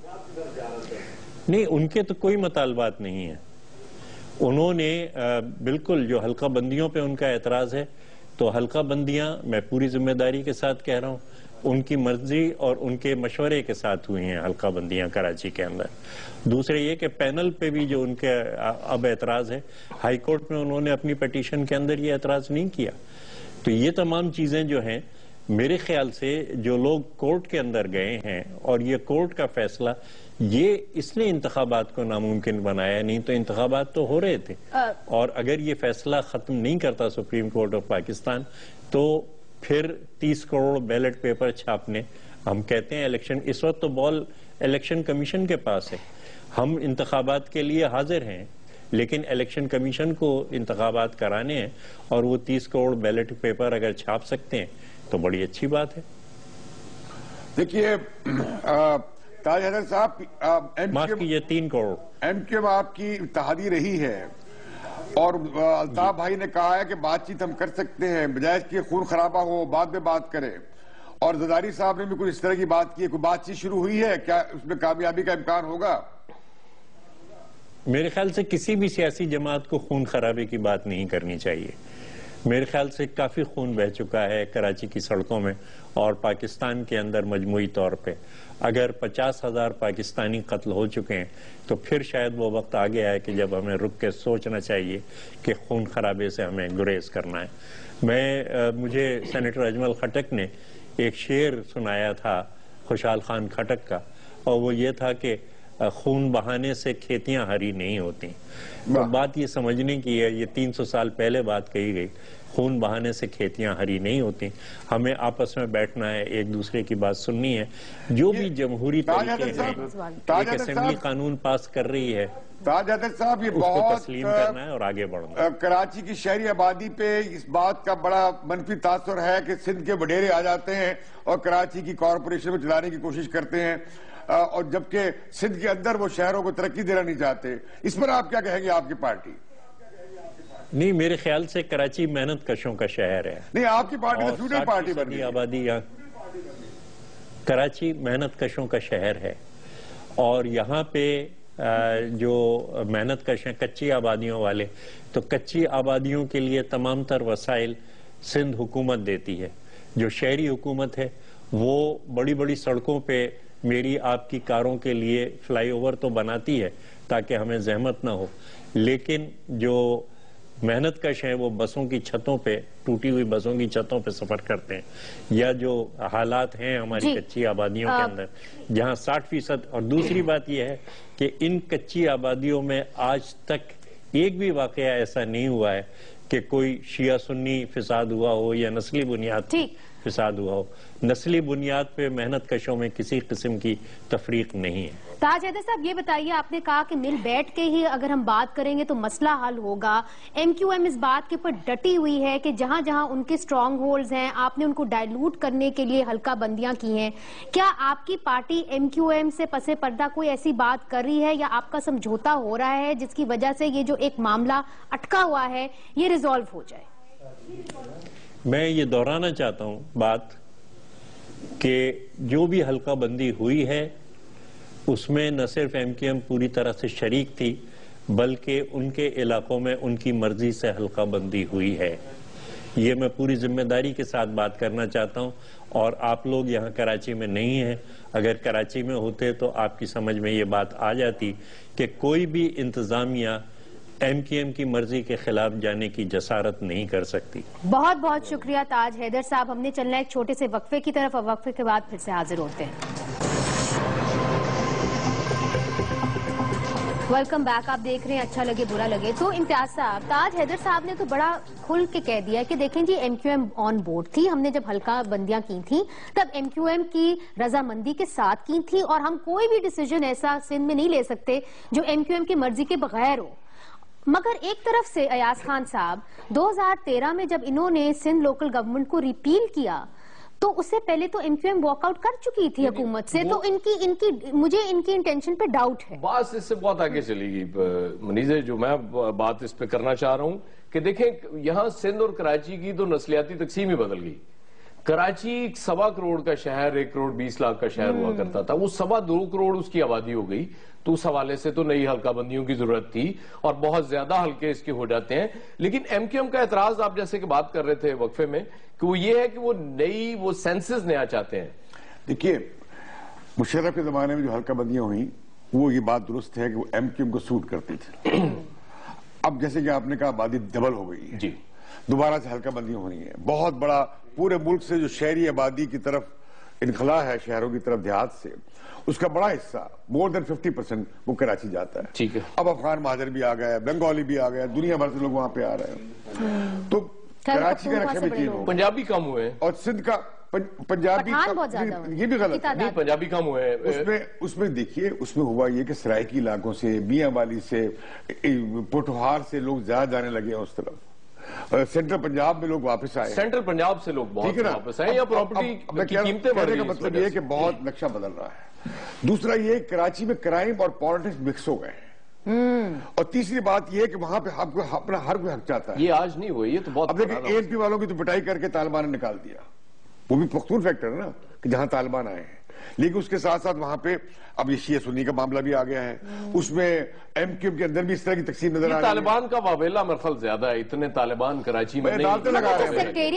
E: नहीं, उनके तो कोई मुतालबात नहीं है। उन्होंने बिल्कुल जो हल्का बंदियों पे उनका एतराज है, तो हल्का बंदियां, मैं पूरी जिम्मेदारी के साथ कह रहा हूं, उनकी मर्जी और उनके मशवरे के साथ हुई हैं हल्का बंदियां कराची के अंदर। दूसरे ये कि पैनल पे भी जो उनके अब एतराज है, हाई कोर्ट में उन्होंने अपनी पिटीशन के अंदर ये एतराज नहीं किया। तो ये तमाम चीजें जो हैं, मेरे ख्याल से जो लोग कोर्ट के अंदर गए हैं, और ये कोर्ट का फैसला, ये इसने इंतखाबात को नामुमकिन बनाया, नहीं तो इंतखाबात तो हो रहे थे। और अगर ये फैसला खत्म नहीं करता सुप्रीम कोर्ट ऑफ पाकिस्तान, तो फिर तीस करोड़ बैलेट पेपर छापने, हम कहते हैं इलेक्शन, इस वक्त तो बॉल इलेक्शन कमीशन के पास है। हम इंतखाबात के लिए हाजिर हैं, लेकिन इलेक्शन कमीशन को इंतखाबात कराने हैं, और वो तीस करोड़ बैलेट पेपर अगर छाप सकते हैं तो बड़ी अच्छी बात है।
B: देखिए ताज हैदर साहब,
E: माफ कीजिए, तीन करोड़
B: एम क्यू एम आपकी इत्तेहादी रही है, اور الطاف بھائی نے کہا ہے کہ بات چیت ہم کر سکتے ہیں، بجائے اس کے خون خرابہ ہو بعد میں بات کریں. اور زرداری صاحب نے بھی کچھ اس طرح کی بات کی ہے. کوئی بات چیت شروع ہوئی ہے کیا؟ اس میں کامیابی کا امکان ہوگا؟
E: میرے خیال سے کسی بھی سیاسی جماعت کو خون خرابے کی بات نہیں کرنی چاہیے. میرے خیال سے کافی خون بہہ چکا ہے کراچی کی سڑکوں میں اور پاکستان کے اندر مجموعی طور پہ. اگر پچاس ہزار پاکستانی قتل ہو چکے ہیں تو پھر شاید وہ وقت آ گیا ہے کہ جب ہمیں رک کے سوچنا چاہیے کہ خون خرابے سے ہمیں گریز کرنا ہے. میں مجھے سینیٹر اجمل خٹک نے ایک شعر سنایا تھا خوشحال خان کھٹک کا، اور وہ یہ تھا کہ خون بہانے سے کھیتیاں ہری نہیں ہوتی. تو بات یہ سمجھنے کی ہے، یہ تین سو سال پہلے بات کہی گئی، خون بہانے سے کھیتیاں ہری نہیں ہوتی. ہمیں آپس میں بیٹھنا ہے، ایک دوسرے کی بات سننی ہے. جو بھی جمہوری طریقے ہیں، ایک اسمبلی قانون پاس کر رہی ہے،
B: تاج حیدر صاحب یہ
E: اس کو
B: بہت
E: تسلیم کرنا ہے اور آگے بڑھنا ہے.
B: کراچی کی شہری آبادی پہ اس بات کا بڑا منفی تاثر ہے کہ سندھ کے وڈیرے آ جاتے ہیں اور کراچی کی کارپوریشن میں چلانے کی کوشش کرتے ہیں، اور جبکہ سندھ کے اندر وہ شہروں کو ترقی دینا نہیں چاہتے. اس پر آپ کیا کہیں گے آپ کی پارٹی؟
E: نہیں، میرے خیال سے کراچی محنت کشوں کا شہر ہے.
B: نہیں، آپ کی پارٹی تو فیوڈل پارٹی بن
E: گئی
B: گئی.
E: آبادی یہاں کراچی محنت کشوں کا شہر ہے، اور یہاں پہ جو محنت کش ہیں کچی آبادیوں والے، تو کچی آبادیوں کے لیے تمام تر وسائل سندھ حکومت دیتی ہے. جو شہری حکومت ہے وہ بڑی بڑی سڑکوں پہ میری آپ کی کاروں کے لیے فلائی اوور تو بناتی ہے تاکہ ہمیں زحمت نہ ہو، لیکن جو محنت کش ہیں وہ بسوں کی چھتوں پہ، ٹوٹی ہوئی بسوں کی چھتوں پہ سفر کرتے ہیں. یا جو حالات ہیں ہماری کچی آبادیوں کے اندر جہاں ساٹھ فیصد. اور دوسری بات یہ ہے کہ ان کچی آبادیوں میں آج تک ایک بھی واقعہ ایسا نہیں ہوا ہے کہ کوئی شیعہ سنی فساد ہوا ہو یا نسلی بنیاد فساد ہوا ہو. نسلی بنیاد پہ محنت کشوں میں کسی قسم کی تفریق نہیں ہے.
A: تاج حیدر صاحب یہ بتائیے، آپ نے کہا کہ مل بیٹھ کے ہی اگر ہم بات کریں گے تو مسئلہ حل ہوگا. ایم کیو ایم اس بات کے اوپر ڈٹی ہوئی ہے کہ جہاں جہاں ان کے سٹرونگ ہولڈز ہیں آپ نے ان کو ڈائلوٹ کرنے کے لیے حلقہ بندیاں کی ہیں. کیا آپ کی پارٹی ایم کیو ایم سے پس پردہ کوئی ایسی بات کر رہی ہے یا آپ کا سمجھوتا ہو رہا ہے جس کی وجہ سے یہ جو ایک معاملہ اٹکا ہوا ہے یہ ریزالو ہو جائے؟
E: میں یہ دہرانا چاہتا ہوں بات کہ جو بھی حلقہ بندی ہوئی ہے اس میں نہ صرف ایم کیو ایم پوری طرح سے شریک تھی بلکہ ان کے علاقوں میں ان کی مرضی سے حلقہ بندی ہوئی ہے. یہ میں پوری ذمہ داری کے ساتھ بات کرنا چاہتا ہوں. اور آپ لوگ یہاں کراچی میں نہیں ہیں، اگر کراچی میں ہوتے تو آپ کی سمجھ میں یہ بات آ جاتی کہ کوئی بھی انتظامیہ ایم کیو ایم کی مرضی کے خلاف جانے کی جسارت نہیں کر سکتی.
A: بہت بہت شکریہ تاج حیدر صاحب. ہم نے چلنا ایک چھوٹے سے وقفے کی طرف، اور وقفے کے بعد پھر سے حاضر ہوتے ہیں. Welcome back. آپ دیکھ رہے ہیں اچھا لگے برا لگے. تو امتیاز صاحب، تاج حیدر صاحب نے تو بڑا کھل کے کہہ دیا کہ دیکھیں جی M Q M on board تھی. ہم نے جب حلقہ بندیاں کی تھیں تب ایم کیو ایم کی رضامندی کے ساتھ کی تھی، اور ہم کوئی بھی ڈیسیجن ایسا سندھ میں نہیں لے سکتے جو ایم کیو ایم کی مرضی کے بغیر ہو. مگر ایک طرف سے ایاز خان صاحب دو ہزار تیرہ میں جب انہوں نے سندھ لوکل گورنمنٹ کو ریپیل کیا تو اس سے پہلے تو M Q M walk out کر چکی تھی حکومت سے. تو ان کی ان کی مجھے ان کی انٹینشن پہ ڈاؤٹ ہے.
C: بات اس سے بہت آگے چلی گئی منیزے. جو میں بات اس پہ کرنا چاہ رہا ہوں کہ دیکھیں یہاں سندھ اور کراچی کی تو نسلیاتی تقسیم ہی بدل گئی. کراچی ایک سوا کروڑ کا شہر، ایک کروڑ بیس لاکھ کا شہر ہوا کرتا تھا، وہ سوا دو کروڑ اس کی آبادی ہو گئی. تو اس حوالے سے تو نئی حلقہ بندیوں کی ضرورت تھی اور بہت زیادہ حلقے اس کے ہو جاتے ہیں. لیکن ایم کیو ایم کا اعتراض آپ جیسے کہ بات کر رہے تھے وقفے میں کہ وہ یہ ہے کہ وہ نئی وہ سینسز نیا چاہتے ہیں.
B: دیکھیے مشرف کے زمانے میں جو حلقہ بندیاں ہوئیں وہ یہ بات درست ہے کہ وہ ایم کیو ایم کو سوٹ کرتی تھی. اب جیسے کہ آپ نے کہا آبادی ڈبل ہو گئی ہے،
C: جی
B: دوبارہ سے حلقہ بندی ہونی ہے. بہت بڑا پورے ملک سے جو شہری آبادی کی طرف انخلا ہے، شہروں کی طرف دیہات سے، اس کا بڑا حصہ مور دین ففٹی پرسنٹ وہ کراچی جاتا ہے.
C: ٹھیک ہے.
B: اب افغان مہاجر بھی آ گئے، بنگالی بھی آ گئے، دنیا بھر سے لوگ وہاں پہ آ رہے ہیں. تو کراچی کا نقشہ بھی چینج ہو.
C: پنجابی کم ہوئے ہیں
B: اور سندھ کا پنجابی یہ بھی غلط ہے.
C: نہیں، پنجابی کم ہوئے ہیں.
B: اس میں اس میں دیکھیے اس میں ہوا یہ کہ سرائکی علاقوں سے، میاں والی سے، پوٹھوہار سے لوگ زیادہ جانے لگے ہیں اس طرف. سینٹرل پنجاب میں لوگ واپس آئے،
C: سینٹرل پنجاب سے لوگ بہت واپس آئے یا پراپرٹی کی قیمتیں بڑھ رہی ہیں.
B: مطلب یہ کہ بہت نقشہ بدل رہا ہے. دوسرا یہ کراچی میں کرائم اور پالیٹکس مکس ہو گئے. اور تیسری بات یہ ہے کہ وہاں پہ آپ کو اپنا ہر کوئی حق چاہتا ہے.
C: یہ آج نہیں ہوئی، یہ تو بہت
B: اب دیکھیں اے این پی والوں کی تو پٹائی کر کے طالبان نے نکال دیا، وہ بھی پختون فیکٹر ہے نا کہ جہاں طالبان آئے ہیں. لیکن اس کے ساتھ ساتھ وہاں پہ اب یہ شیعہ سنی کا معاملہ بھی آ گیا ہے، اس میں ایم کیو ایم کے اندر بھی اس طرح کی تقسیم نظر آ رہی ہے.
C: طالبان کا واویلا مرخل زیادہ ہے، اتنے طالبان کراچی میں نہیں،
B: ڈالتے لگا رہے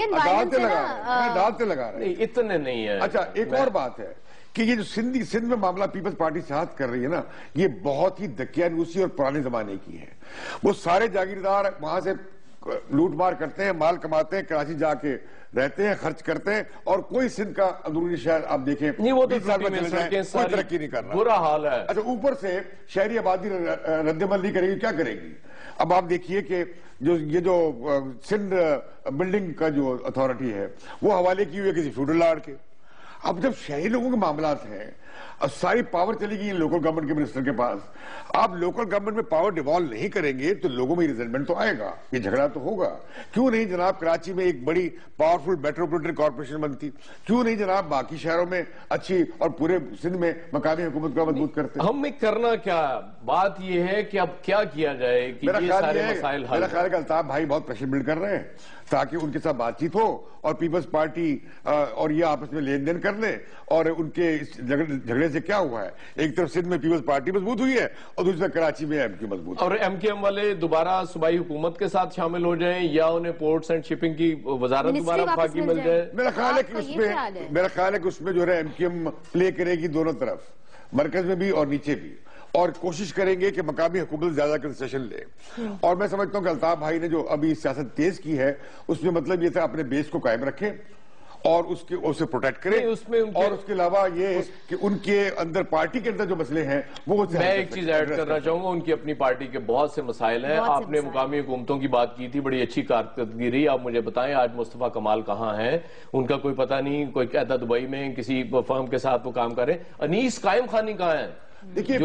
B: ہیں ڈالتے لگا رہے ہیں،
C: اتنے نہیں ہے.
B: اچھا ایک اور بات ہے کہ یہ جو سندھی سندھ میں معاملہ پیپلز پارٹی سے ہاتھ کر رہی ہے نا، یہ بہت ہی دقیانوسی اور پرانے زمانے کی ہے. وہ سارے جاگیردار وہاں سے لوٹ مار کرتے ہیں، مال کماتے ہیں، کراچی جا کے رہتے ہیں، خرچ کرتے ہیں، اور کوئی سندھ کا اندرونی شہر آپ دیکھیں
C: نہیں، وہ تو
B: بیس سال میں چلے جائیں کوئی ترقی نہیں کر رہا،
C: برا حال ہے.
B: اچھا اوپر سے شہری آبادی رد عمل نہیں کرے گی، کیا کرے گی؟ اب آپ دیکھیے کہ جو یہ جو سندھ بلڈنگ کا جو اتھارٹی ہے وہ حوالے کی ہوئی ہے کسی فیوڈل لارڈ کے. اب جب شہری لوگوں کے معاملات ہیں، اب ساری پاور چلی گئی لوکل گورنمنٹ کے منسٹر کے پاس. آپ لوکل گورنمنٹ میں پاور ڈیوالو نہیں کریں گے تو لوگوں میں ریزنٹمنٹ تو آئے گا، یہ جھگڑا تو ہوگا. کیوں نہیں جناب کراچی میں ایک بڑی پاورفل میٹروپولیٹن کارپوریشن بنتی؟ کیوں نہیں جناب باقی شہروں میں اچھی اور پورے سندھ میں مقامی حکومت کو مضبوط کرتے؟
C: ہم میں کرنا کیا؟ بات یہ ہے کہ اب کیا کیا جائے کہ یہ سارے مسائل حل.
B: میرا خیال ہے کہ الطاف بھائی بہت پریشر بلڈ کر رہے ہیں تاکہ ان کے ساتھ بات چیت ہو اور پیپلز پارٹی اور یہ آپس میں لین دین کر لیں. اور ان کے جھگڑے سے کیا ہوا ہے، ایک طرف سندھ میں پیپلز پارٹی مضبوط ہوئی ہے اور دوسری طرف کراچی میں ایم کیو مضبوط ہے.
C: اور ایم کیو ایم والے دوبارہ صوبائی حکومت کے ساتھ شامل ہو جائیں یا انہیں پورٹس اینڈ شپنگ کی وزارت دوبارہ وفاقی مل جائے.
B: میرا خیال ہے کہ اس میں میرا خیال ہے کہ اس میں جو ہے ایم کیو ایم پلے کرے گی دونوں طرف، مرکز میں بھی اور نیچے بھی، اور کوشش کریں گے کہ مقامی حکومت زیادہ کنسیشن لے. اور میں سمجھتا ہوں کہ الطاف بھائی نے جو ابھی سیاست تیز کی ہے اس میں مطلب یہ تھا اپنے بیس کو قائم رکھیں اور اس کے اسے پروٹیکٹ کریں، اور اس کے علاوہ یہ کہ ان کے اندر پارٹی کے اندر جو مسئلے ہیں وہ
C: میں ایک چیز ایڈ کرنا چاہوں گا. ان کی اپنی پارٹی کے بہت سے مسائل ہیں. آپ نے مقامی حکومتوں کی بات کی تھی، بڑی اچھی کارکردگی رہی. آپ مجھے بتائیں آج مصطفیٰ کمال کہاں ہیں؟ ان کا کوئی پتہ نہیں، کوئی کہتا دبئی میں کسی فرم کے ساتھ وہ کام کریں. انیس قائم خانی کہاں ہیں؟
B: دیکھیے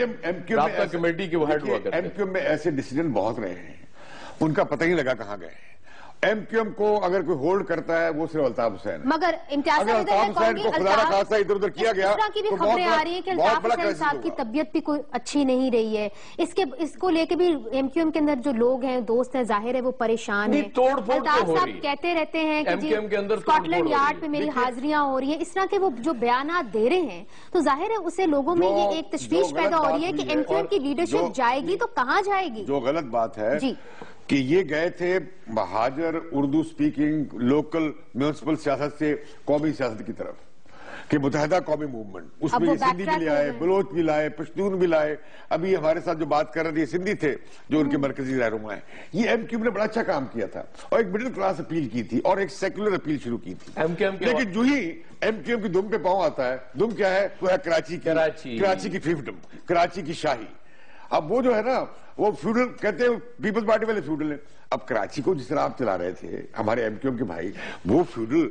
C: رابطہ کمیٹی کے وہ ہیڈ ہوا کرتے ہیں.
B: ایم کیو ایم میں ایسے ڈیسیجن بہت رہے ہیں، ان کا پتہ ہی لگا کہاں گئے. ایم کیو ایم کو اگر کوئی ہولڈ کرتا ہے وہ صرف الطاف حسین.
A: مگر امتیاز
B: اگر الطاف حسین کو خدا نہ خاصا ادھر ادھر کیا گیا
A: اس طرح کی بھی خبریں آ رہی ہیں کہ الطاف حسین صاحب کی طبیعت بھی کوئی اچھی نہیں رہی ہے. اس کے اس کو لے کے بھی ایم کیو ایم کے اندر جو لوگ ہیں، دوست ہیں، ظاہر ہے وہ پریشان ہیں. الطاف صاحب کہتے رہتے ہیں کہ جی اسکاٹ لینڈ یارڈ پہ میری حاضریاں ہو رہی ہیں. اس طرح کے وہ جو بیانات دے رہے ہیں تو ظاہر ہے اسے لوگوں میں یہ ایک تشویش پیدا ہو رہی ہے کہ ایم کیو ایم کی لیڈرشپ جائے گی تو کہاں جائے گی.
B: جو غلط بات ہے کہ یہ گئے تھے مہاجر اردو سپیکنگ لوکل میونسپل سیاست سے قومی سیاست کی طرف کہ متحدہ قومی موومنٹ، اس میں یہ سندھی بھی لائے، بلوچ بھی لائے، پشتون بھی لائے. ابھی ہمارے ساتھ جو بات کر رہے تھے یہ سندھی تھے جو ان کے مرکزی رہنما ہیں. یہ ایم کیو نے بڑا اچھا کام کیا تھا اور ایک مڈل کلاس اپیل کی تھی اور ایک سیکولر اپیل شروع کی تھی. لیکن جو ہی ایم کیو کی دم پہ پاؤں آتا ہے، دم کیا ہے؟ وہ ہے کراچی کی کراچی کی فیفڈم، کراچی کی شاہی. اب وہ جو ہے نا وہ فیوڈل کہتے ہیں، پیپلز پارٹی والے فیوڈل ہیں. اب کراچی کو جس طرح آپ چلا رہے تھے ہمارے ایم کیو ایم کے بھائی، وہ فیوڈل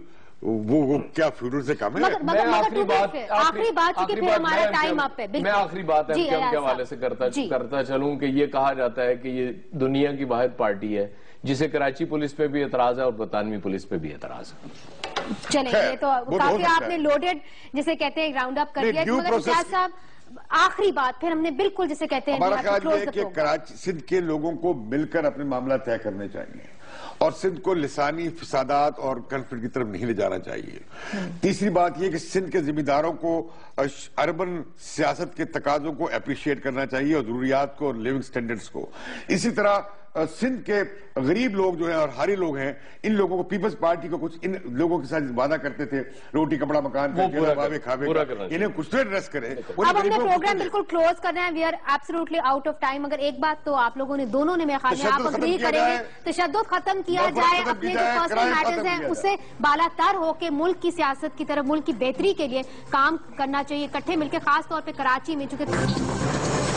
B: وہ کیا فیوڈل سے کم ہے؟
C: میں آخری بات آخری بات چونکہ پھر ہمارا ٹائم اپ ہے، میں آخری بات ایم کیو ایم کے حوالے سے کرتا چلوں کہ یہ کہا جاتا ہے کہ یہ دنیا کی واحد پارٹی ہے جسے کراچی پولیس پہ بھی اعتراض ہے اور برطانوی پولیس پہ بھی اعتراض ہے.
A: چلیں یہ تو کافی آپ نے لوڈڈ جسے کہتے ہیں راؤنڈ اپ کر دیا. مگر امتیاز صاحب آخری بات پھر ہم نے بالکل جسے کہتے ہیں
B: ہمارا خیال یہ ہے کہ کراچی سندھ کے لوگوں کو مل کر اپنے معاملہ طے کرنے چاہیے اور سندھ کو لسانی فسادات اور کنفلکٹ کی طرف نہیں لے جانا چاہیے. تیسری بات یہ کہ سندھ کے ذمہ داروں کو اربن سیاست کے تقاضوں کو اپریشیٹ کرنا چاہیے اور ضروریات کو اور لیونگ سٹینڈرڈز کو. اسی طرح سندھ کے غریب لوگ جو ہیں اور ہاری لوگ ہیں، ان لوگوں کو پیپلز پارٹی کو کچھ ان لوگوں کے ساتھ وعدہ کرتے تھے روٹی کپڑا مکان انہیں کچھ تو ایڈریس کرے.
A: اب ہم نے پروگرام بالکل کلوز کرنا ہے. We are absolutely out of time. اگر ایک بات تو آپ لوگوں نے دونوں نے میرے خیال میں آپ اگری کریں گے، تشدد ختم کیا جائے، اپنے جو پرسنل میٹرز ہیں اسے بالا تر ہو کے ملک کی سیاست کی طرف، ملک کی بہتری کے لیے کام کرنا چاہیے اکٹھے مل کے، خاص طور پہ کراچی میں چونکہ